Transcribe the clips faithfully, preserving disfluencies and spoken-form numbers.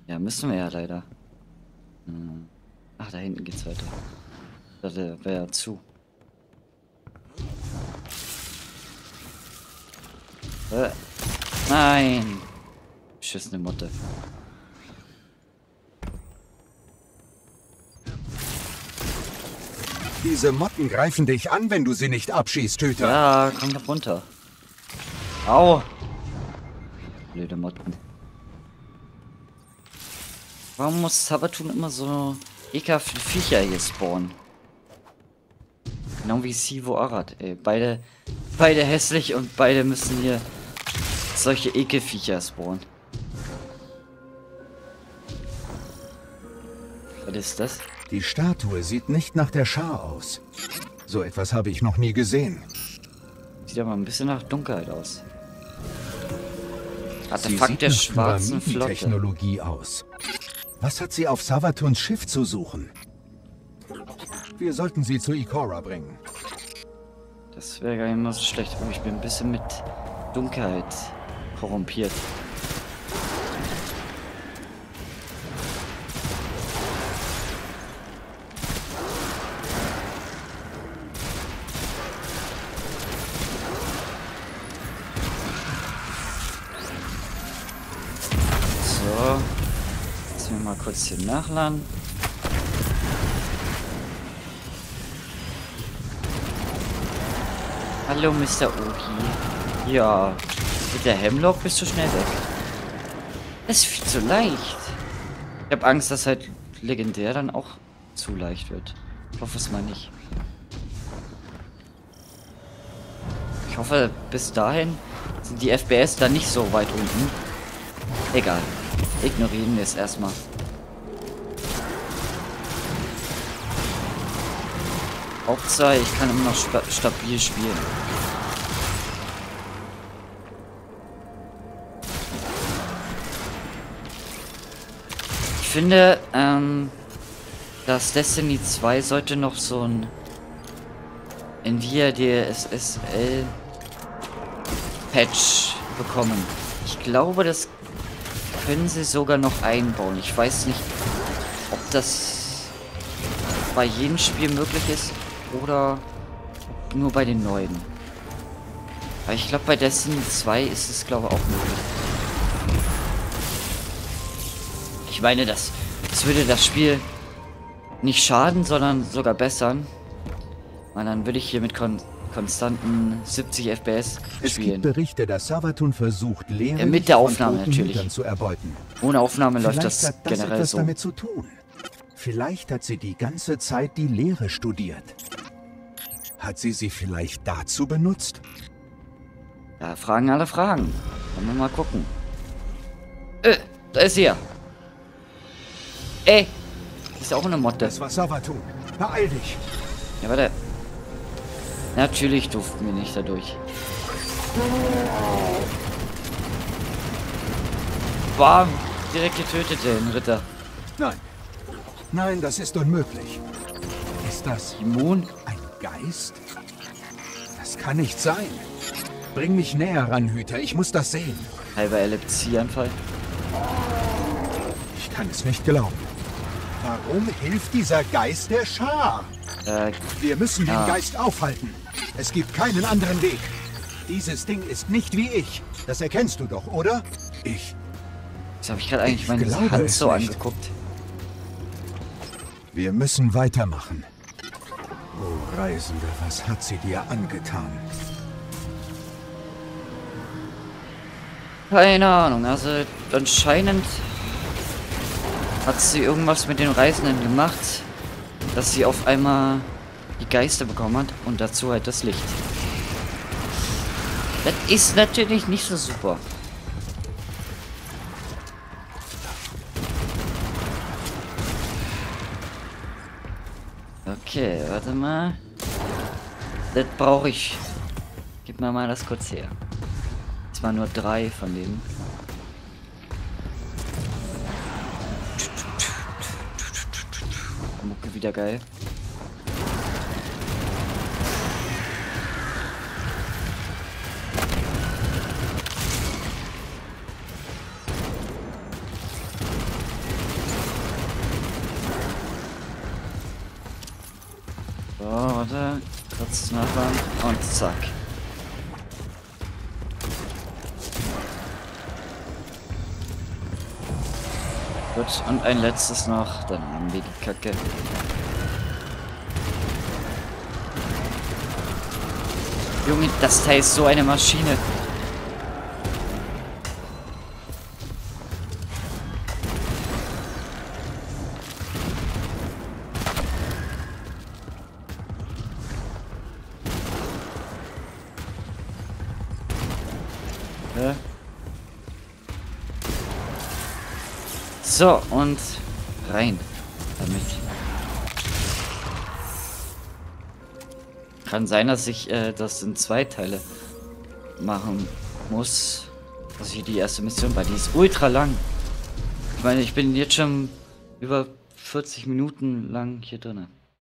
Ja, müssen wir ja leider. Hm. Ach, da hinten geht's weiter. Das wäre ja zu. Äh, nein! Beschissene Motte. Diese Motten greifen dich an, wenn du sie nicht abschießt, Hüter. Ja, komm doch runter. Au! Blöde Motten. Warum muss Sabatun immer so ekelhafte Viecher hier spawnen? Genau wie Sivo Arad, ey. Beide, beide hässlich und beide müssen hier solche Ekelviecher spawnen. Was ist das? Die Statue sieht nicht nach der Schar aus. So etwas habe ich noch nie gesehen. Sieht aber ein bisschen nach Dunkelheit aus. Sie Artefakt sieht der nach schwarzen Flotte. Pyramidentechnologie aus. Was hat sie auf Savatuns Schiff zu suchen? Wir sollten sie zu Ikora bringen. Das wäre gar nicht mal so schlecht. Oh, ich bin ein bisschen mit Dunkelheit korrumpiert. So. Jetzt wir mal kurz hier nachladen. Hallo, Mister Ogi. Ja, mit der Hemlock bist du schnell weg. Das ist viel zu leicht. Ich habe Angst, dass halt legendär dann auch zu leicht wird. Ich hoffe es mal nicht. Ich hoffe, bis dahin sind die F P S dann nicht so weit unten. Egal. Ignorieren wir es erstmal. Hauptsache, ich kann immer noch sta stabil spielen. Ich finde, ähm, dass Destiny zwei sollte noch so ein Nvidia D S S L Patch bekommen. Ich glaube, das können sie sogar noch einbauen. Ich weiß nicht, ob das bei jedem Spiel möglich ist oder nur bei den neuen. Aber ich glaube, bei Destiny zwei ist es, glaube ich, auch möglich. Ich meine, das, das würde das Spiel nicht schaden, sondern sogar bessern. Und dann würde ich hier mit kon konstanten siebzig F P S Es spielen. gibt Berichte, dass Savatun versucht, Leere Ja, mit der Aufnahme natürlich. zu erbeuten. Ohne Aufnahme läuft Vielleicht das hat das generell etwas so. damit zu tun. Vielleicht hat sie die ganze Zeit die Lehre studiert. Hat sie sie vielleicht dazu benutzt? Ja, fragen alle Fragen. Wollen wir mal gucken. Äh, da ist sie ja. Ey, ist ja auch eine Motte. Das war Savatun. Beeil dich. Ja, warte. Natürlich durften wir nicht dadurch. Bam, direkt getötet, den Ritter. Nein. Nein, das ist unmöglich. Ist das Immun? ein Geist? Das kann nicht sein. Bring mich näher ran, Hüter. Ich muss das sehen. Halber Epilepsieanfall. Ich kann es nicht glauben. Warum hilft dieser Geist der Schar? Äh, Wir müssen den Ah. Geist aufhalten. Es gibt keinen anderen Weg. Dieses Ding ist nicht wie ich. Das erkennst du doch, oder? Ich. das habe ich gerade eigentlich Ich meine glaube Hand es so nicht. angeguckt. Wir müssen weitermachen. Oh, Reisende, was hat sie dir angetan? Keine Ahnung, also anscheinend hat sie irgendwas mit den Reisenden gemacht, dass sie auf einmal die Geister bekommen hat und dazu halt das Licht. Das ist natürlich nicht so super. Okay, warte mal. Das brauche ich. Gib mir mal das kurz her. Es waren nur drei von denen. Mucke wieder geil. Warte, kurz nachladen und zack. Gut, und ein letztes noch, dann haben wir die Kacke. Junge, das Teil ist so eine Maschine. Ja. So, und rein damit. Kann sein, dass ich äh, das in zwei Teile machen muss. Also hier die erste Mission, weil die ist ultra lang. Ich meine, ich bin jetzt schon über vierzig Minuten lang hier drin.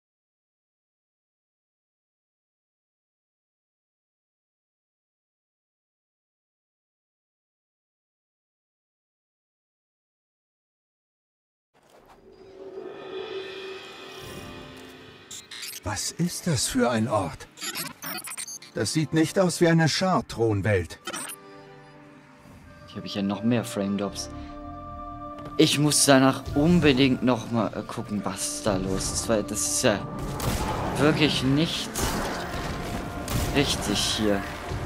Was ist das für ein Ort? Das sieht nicht aus wie eine Schar-Thronwelt. Hier habe ich ja noch mehr Frame-Drops. Ich muss danach unbedingt noch mal äh, gucken, was da los ist, weil das ist ja wirklich nicht richtig hier.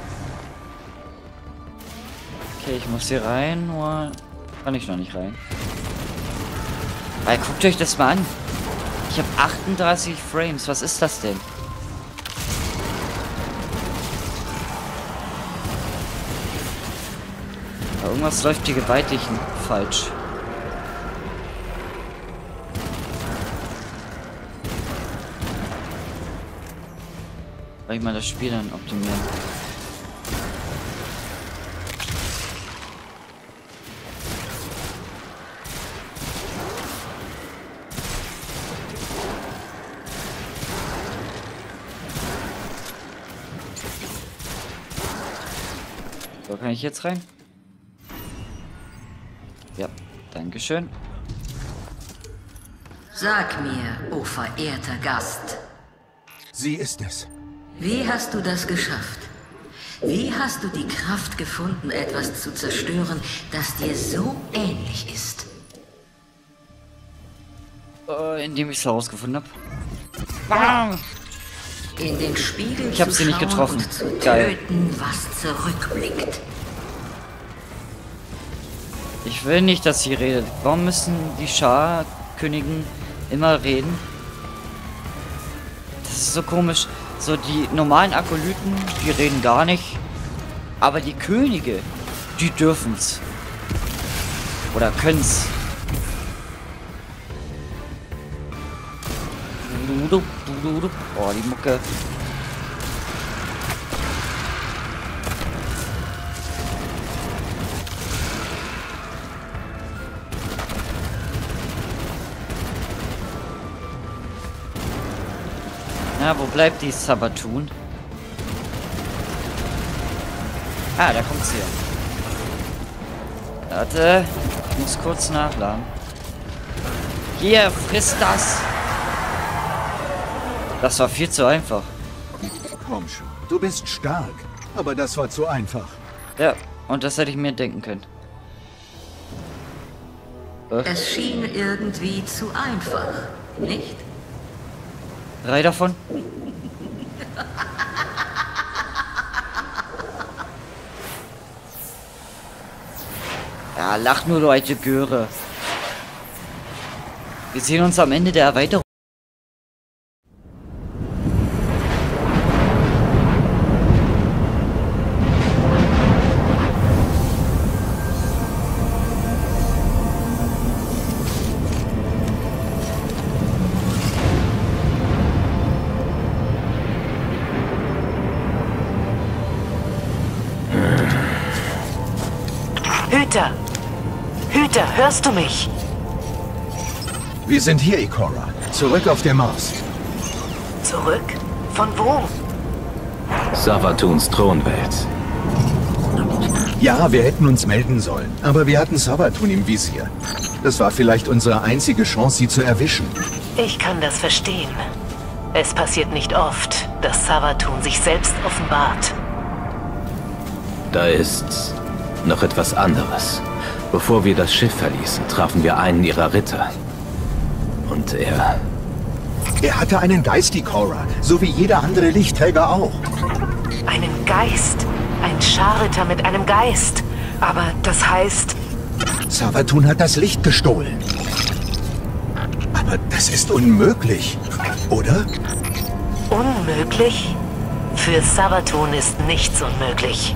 Okay, ich muss hier rein, nur kann ich noch nicht rein. Weil guckt euch das mal an. Ich habe achtunddreißig Frames. Was ist das denn? Aber irgendwas läuft hier gewaltig falsch. Soll ich mal das Spiel dann optimieren? So, kann ich jetzt rein? Ja, dankeschön. Sag mir, o verehrter Gast, Sie ist es. wie hast du das geschafft? Wie hast du die Kraft gefunden, etwas zu zerstören, das dir so ähnlich ist? Äh, indem ich es herausgefunden habe. Bam! In den Spiegel Ich habe zu sie nicht schauen getroffen. und zu Geil. töten, was zurückblickt. Ich will nicht, dass sie redet. Warum müssen die Schar-Königen immer reden? Das ist so komisch. So, die normalen Akolyten, die reden gar nicht. Aber die Könige, die dürfen's. Oder können's. Oh, die Mucke. Na, wo bleibt die Sabatun? Ah, da kommt sie. Warte, ich muss kurz nachladen. Hier, friss das! Das war viel zu einfach. Komm schon, du bist stark. Aber das war zu einfach. Ja, und das hätte ich mir denken können. Äh, Es schien irgendwie zu einfach, nicht? drei davon? Ja, lach nur, du alte Göre. Wir sehen uns am Ende der Erweiterung. Hüter! Hüter, hörst du mich? Wir sind hier, Ikora. Zurück auf dem Mars. Zurück? Von wo? Savatuns Thronwelt. Ja, wir hätten uns melden sollen. Aber wir hatten Savatun im Visier. Das war vielleicht unsere einzige Chance, sie zu erwischen. Ich kann das verstehen. Es passiert nicht oft, dass Savathûn sich selbst offenbart. Da ist noch etwas anderes. Bevor wir das Schiff verließen, trafen wir einen ihrer Ritter. Und er... Er hatte einen Geist, Ikora, so wie jeder andere Lichtträger auch. Einen Geist? Ein Scharritter mit einem Geist? Aber das heißt... Savathûn hat das Licht gestohlen. Aber das ist unmöglich, oder? Unmöglich? Für Savathûn ist nichts unmöglich.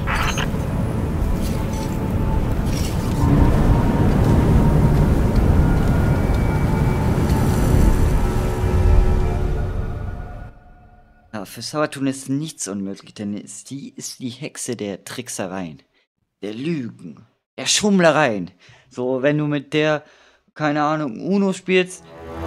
Ja, für Savathûn ist nichts unmöglich, denn sie ist die Hexe der Tricksereien, der Lügen, der Schummlereien. So, wenn du mit der, keine Ahnung, Uno spielst.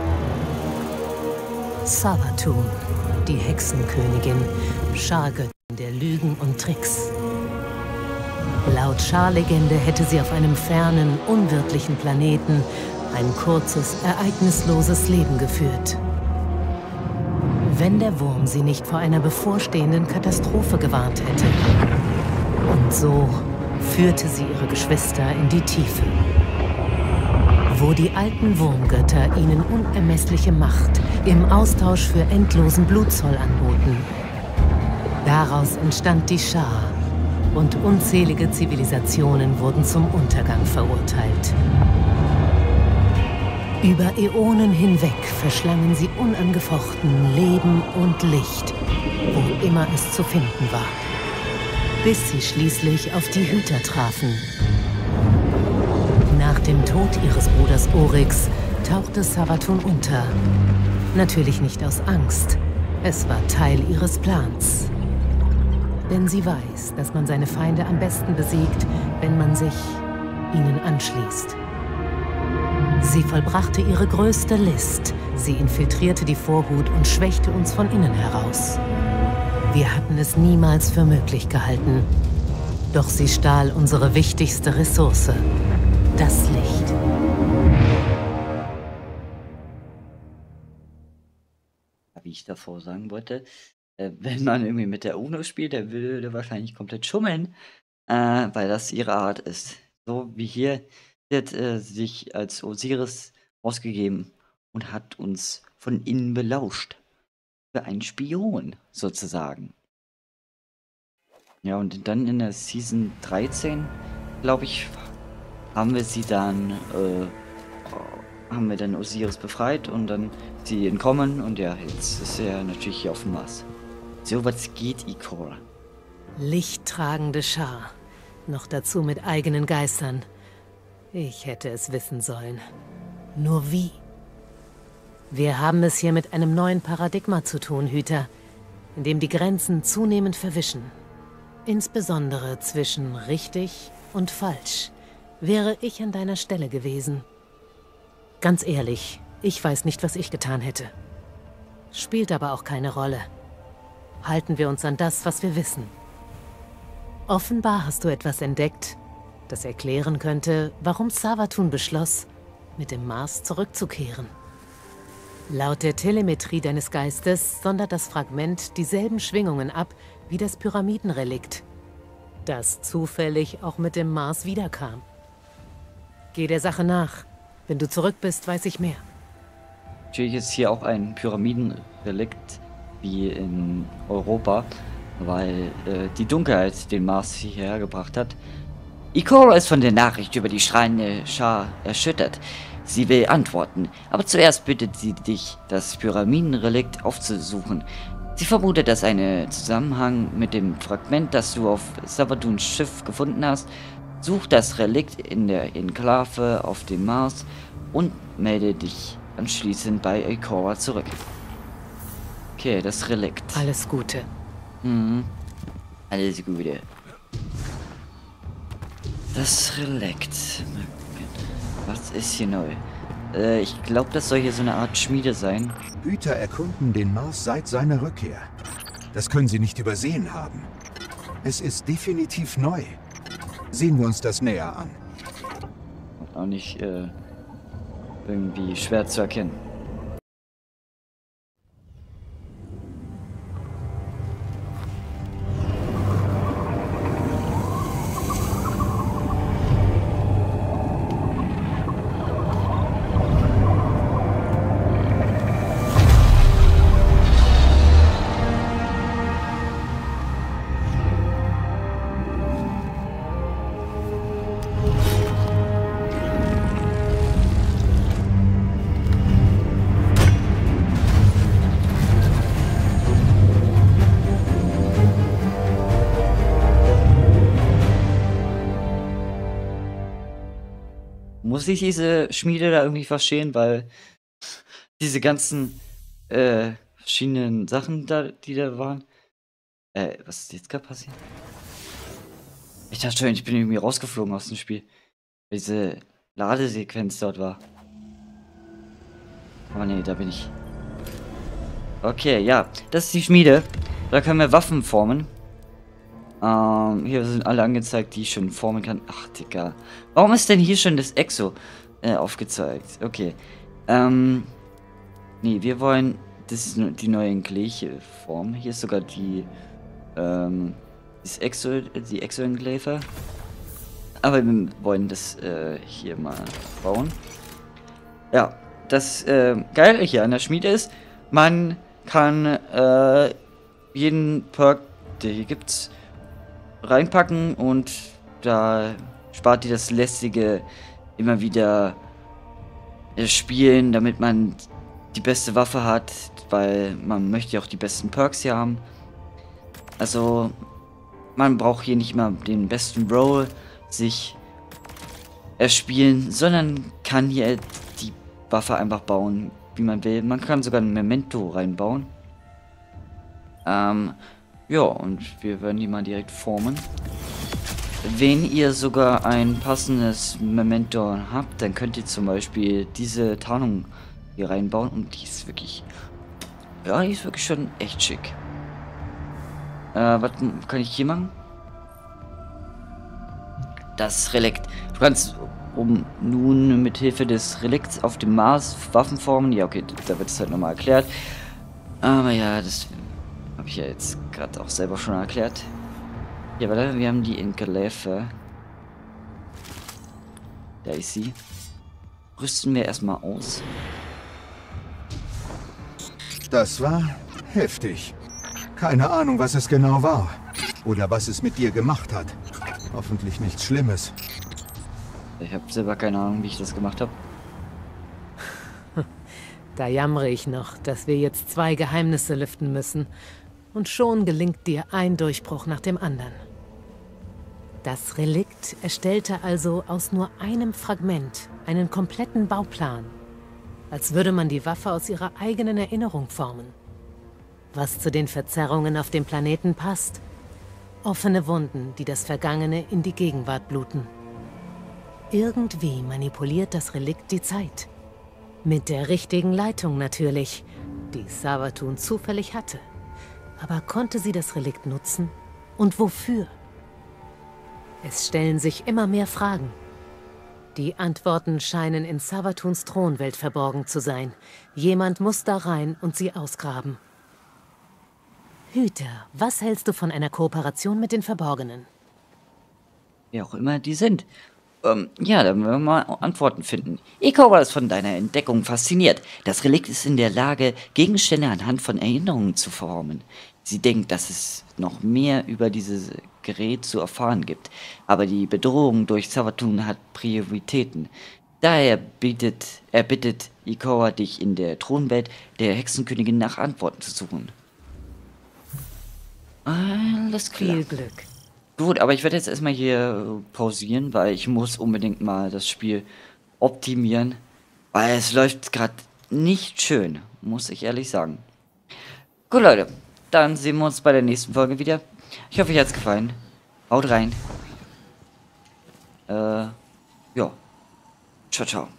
Savathûn, die Hexenkönigin, Schargöttin der Lügen und Tricks. Laut Scharlegende hätte sie auf einem fernen, unwirtlichen Planeten ein kurzes, ereignisloses Leben geführt. Wenn der Wurm sie nicht vor einer bevorstehenden Katastrophe gewarnt hätte. Und so führte sie ihre Geschwister in die Tiefe, wo die alten Wurmgötter ihnen unermessliche Macht im Austausch für endlosen Blutzoll anboten. Daraus entstand die Schar und unzählige Zivilisationen wurden zum Untergang verurteilt. Über Äonen hinweg verschlangen sie unangefochten Leben und Licht, wo immer es zu finden war, bis sie schließlich auf die Hüter trafen. Nach dem Tod ihres Bruders Oryx tauchte Savathûn unter. Natürlich nicht aus Angst, es war Teil ihres Plans. Denn sie weiß, dass man seine Feinde am besten besiegt, wenn man sich ihnen anschließt. Sie vollbrachte ihre größte List. Sie infiltrierte die Vorhut und schwächte uns von innen heraus. Wir hatten es niemals für möglich gehalten. Doch sie stahl unsere wichtigste Ressource, das Licht. Wie ich davor sagen wollte, äh, wenn man irgendwie mit der Uno spielt, der würde wahrscheinlich komplett schummeln, äh, weil das ihre Art ist. So wie hier. Sie hat äh, sich als Osiris ausgegeben und hat uns von innen belauscht. Für einen Spion, sozusagen. Ja, und dann in der Season dreizehn, glaube ich, haben wir sie dann, äh, haben wir dann Osiris befreit und dann sie entkommen und ja, jetzt ist er natürlich hier auf dem Mars. So was geht, Ikora. Lichttragende Schar, noch dazu mit eigenen Geistern. Ich hätte es wissen sollen. Nur wie? Wir haben es hier mit einem neuen Paradigma zu tun, Hüter, in dem die Grenzen zunehmend verwischen. Insbesondere zwischen richtig und falsch. Wäre ich an deiner Stelle gewesen. Ganz ehrlich, ich weiß nicht, was ich getan hätte. Spielt aber auch keine Rolle. Halten wir uns an das, was wir wissen. Offenbar hast du etwas entdeckt, das erklären könnte, warum Savathûn beschloss, mit dem Mars zurückzukehren. Laut der Telemetrie deines Geistes sondert das Fragment dieselben Schwingungen ab wie das Pyramidenrelikt, das zufällig auch mit dem Mars wiederkam. Geh der Sache nach. Wenn du zurück bist, weiß ich mehr. Natürlich ist hier auch ein Pyramidenrelikt wie in Europa, weil äh, die Dunkelheit den Mars hierher gebracht hat. Ikora ist von der Nachricht über die strahlende Schar erschüttert. Sie will antworten, aber zuerst bittet sie dich, das Pyramidenrelikt aufzusuchen. Sie vermutet, dass ein Zusammenhang mit dem Fragment, das du auf Savathûns Schiff gefunden hast. Such das Relikt in der Enklave auf dem Mars und melde dich anschließend bei Ikora zurück. Okay, das Relikt. Alles Gute. Mhm. Alles Gute. Das Relikt. Was ist hier neu? Äh, ich glaube, das soll hier so eine Art Schmiede sein. Hüter erkunden den Mars seit seiner Rückkehr. Das können sie nicht übersehen haben. Es ist definitiv neu. Sehen wir uns das näher an. Auch nicht äh, irgendwie schwer zu erkennen. sich diese Schmiede da irgendwie verstehen, weil diese ganzen äh, verschiedenen Sachen da, die da waren. Äh, was ist jetzt gerade passiert? Ich dachte schon, ich bin irgendwie rausgeflogen aus dem Spiel. Diese Ladesequenz dort war. Aber nee, da bin ich. Okay, ja. Das ist die Schmiede. Da können wir Waffen formen. Ähm, hier sind alle angezeigt, die ich schon formen kann. Ach, Digga. Warum ist denn hier schon das Exo äh, aufgezeigt? Okay. Ähm. Nee, wir wollen. Das ist die neue gleiche Form. Hier ist sogar die. Ähm. Das Exo, die Exo-Englave. Aber wir wollen das äh, hier mal bauen. Ja, das äh, Geile hier an der Schmiede ist, man kann äh, jeden Perk, der hier gibt's, reinpacken und da spart ihr das lästige immer wieder äh, spielen, damit man die beste Waffe hat, weil man möchte ja auch die besten Perks hier haben. Also man braucht hier nicht immer den besten Roll sich erspielen, sondern kann hier die Waffe einfach bauen, wie man will. Man kann sogar ein Memento reinbauen. Ähm, ja, und wir werden die mal direkt formen. Wenn ihr sogar ein passendes Memento habt, dann könnt ihr zum Beispiel diese Tarnung hier reinbauen und die ist wirklich, ja, die ist wirklich schon echt schick. Äh, was kann ich hier machen? Das Relikt. Du kannst um nun mit Hilfe des Relikts auf dem Mars Waffen formen. Ja, okay, da wird es halt nochmal erklärt. Aber ja, das habe ich ja jetzt gerade auch selber schon erklärt. Ja, warte, wir haben die Englave. Da ist sie. Rüsten wir erstmal aus. Das war heftig. Keine Ahnung, was es genau war. Oder was es mit dir gemacht hat. Hoffentlich nichts Schlimmes. Ich habe selber keine Ahnung, wie ich das gemacht habe. Da jammere ich noch, dass wir jetzt zwei Geheimnisse lüften müssen. Und schon gelingt dir ein Durchbruch nach dem anderen. Das Relikt erstellte also aus nur einem Fragment einen kompletten Bauplan. Als würde man die Waffe aus ihrer eigenen Erinnerung formen. Was zu den Verzerrungen auf dem Planeten passt. Offene Wunden, die das Vergangene in die Gegenwart bluten. Irgendwie manipuliert das Relikt die Zeit. Mit der richtigen Leitung natürlich, die Savathun zufällig hatte. Aber konnte sie das Relikt nutzen? Und wofür? Es stellen sich immer mehr Fragen. Die Antworten scheinen in Savathuns Thronwelt verborgen zu sein. Jemand muss da rein und sie ausgraben. Hüter, was hältst du von einer Kooperation mit den Verborgenen? Wie auch immer die sind. Ähm, ja, dann werden wir mal Antworten finden. Ikawa ist von deiner Entdeckung fasziniert. Das Relikt ist in der Lage, Gegenstände anhand von Erinnerungen zu formen. Sie denkt, dass es noch mehr über dieses Gerät zu erfahren gibt. Aber die Bedrohung durch Savathun hat Prioritäten. Daher bittet, er bittet Ikawa, dich in der Thronwelt der Hexenkönigin nach Antworten zu suchen. Alles klar. Viel Glück. Gut, aber ich werde jetzt erstmal hier pausieren, weil ich muss unbedingt mal das Spiel optimieren, weil es läuft gerade nicht schön, muss ich ehrlich sagen. Gut, Leute, dann sehen wir uns bei der nächsten Folge wieder. Ich hoffe, euch hat es gefallen. Haut rein. Äh, ja. Ciao, ciao.